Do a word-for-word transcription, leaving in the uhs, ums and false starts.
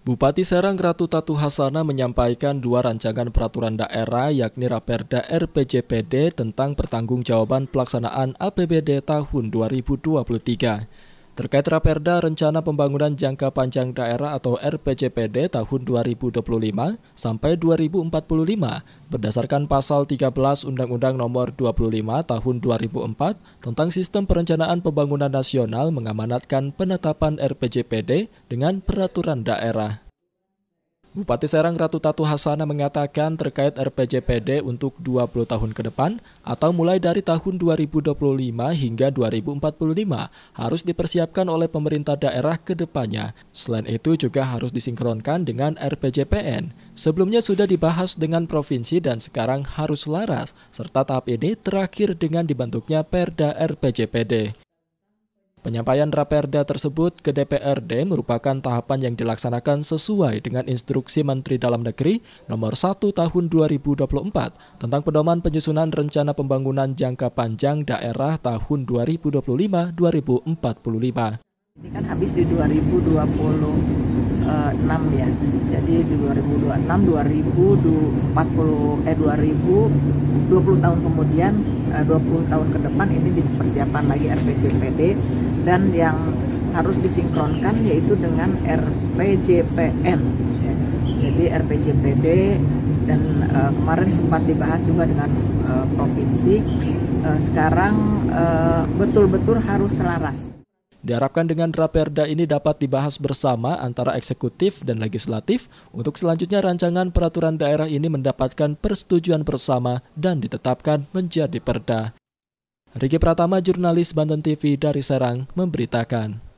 Bupati Serang Ratu Tatu Hasana menyampaikan dua rancangan peraturan daerah yakni Raperda R P J P D tentang pertanggungjawaban pelaksanaan A P B D tahun dua ribu dua puluh tiga. Terkait Raperda Rencana Pembangunan Jangka Panjang Daerah atau R P J P D tahun dua ribu dua puluh lima sampai dua ribu empat puluh lima berdasarkan pasal tiga belas Undang-Undang Nomor dua puluh lima Tahun dua ribu empat tentang Sistem Perencanaan Pembangunan Nasional mengamanatkan penetapan R P J P D dengan peraturan daerah. Bupati Serang Ratu Tatu Hasana mengatakan terkait R P J P D untuk dua puluh tahun ke depan atau mulai dari tahun dua ribu dua puluh lima hingga dua ribu empat puluh lima harus dipersiapkan oleh pemerintah daerah ke depannya. Selain itu juga harus disinkronkan dengan R P J P N. Sebelumnya sudah dibahas dengan provinsi dan sekarang harus selaras, serta tahap ini terakhir dengan dibentuknya Perda R P J P D. Penyampaian Raperda tersebut ke D P R D merupakan tahapan yang dilaksanakan sesuai dengan Instruksi Menteri Dalam Negeri Nomor satu Tahun dua ribu dua puluh empat tentang pedoman penyusunan Rencana Pembangunan Jangka Panjang Daerah tahun dua ribu dua puluh lima sampai dua ribu empat puluh lima. Ini kan habis di dua ribu dua puluh enam ya, jadi di dua ribu dua puluh enam, dua ribu empat puluh, eh dua ribu dua puluh tahun kemudian, dua puluh tahun ke depan ini dipersiapkan lagi R P J P D dan yang harus disinkronkan yaitu dengan R P J P N. Ya. Jadi R P J P D dan uh, kemarin sempat dibahas juga dengan uh, provinsi, uh, sekarang betul-betul uh, harus selaras. Diharapkan dengan Raperda ini dapat dibahas bersama antara eksekutif dan legislatif untuk selanjutnya rancangan peraturan daerah ini mendapatkan persetujuan bersama dan ditetapkan menjadi perda. Riki Pratama, jurnalis Banten T V dari Serang, memberitakan.